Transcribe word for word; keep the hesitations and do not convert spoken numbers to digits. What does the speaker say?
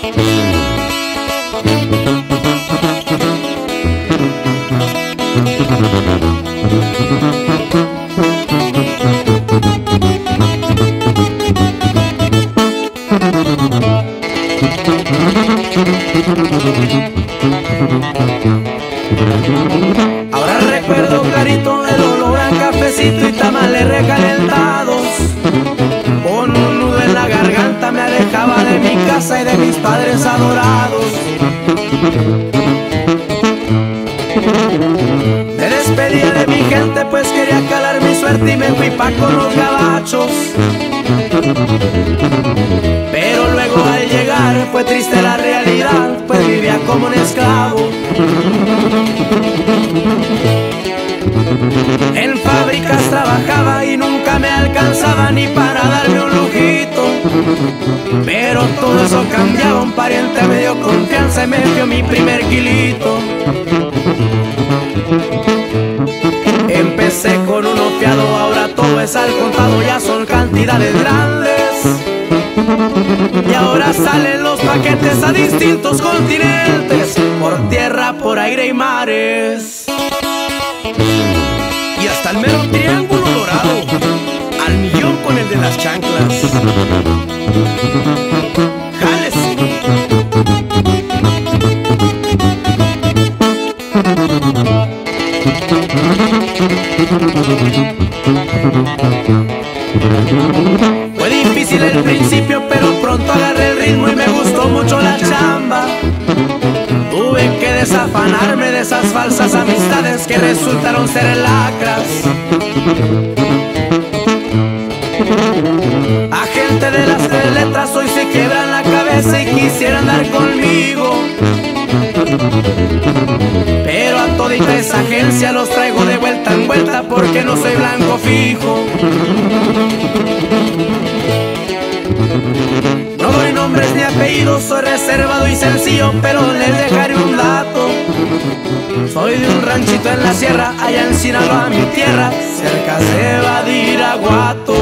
Ahora recuerdo clarito el olor a cafecito y tamales recalentados. Con un nudo en la garganta me alejaba de mi casa y de mis padres adorados. Me despedía de mi gente pues quería calar mi suerte y me fui pa' con los gabachos. Pero luego al llegar fue triste la realidad, pues vivía como un esclavo. En fábricas trabajaba y nunca me alcanzaba ni para darme un lujito. Pero todo eso cambiaba, un pariente me dio confianza y me dio mi primer kilito. Empecé con uno fiado, ahora todo es al contado, ya son cantidades grandes. Y ahora salen los paquetes a distintos continentes, por tierra, por aire y mares. Y hasta el mero triángulo dorado, al millón con el de las chanclas. ¡Jálese! Fue difícil el principio, pero pronto agarré el ritmo y me gustó mucho la chamba. Tuve que desafanarme de esas falsas amistades que resultaron ser lacras. A gente de las tres letras hoy se quiebran la cabeza y quisieran andar conmigo. Pero a todita esa agencia los traigo de vuelta en vuelta porque no soy blanco fijo. No doy nombres ni apellidos, soy reservado y sencillo, pero les dejaré un dato. Soy de un ranchito en la sierra, allá en Sinaloa, mi tierra, cerca de Badiraguato.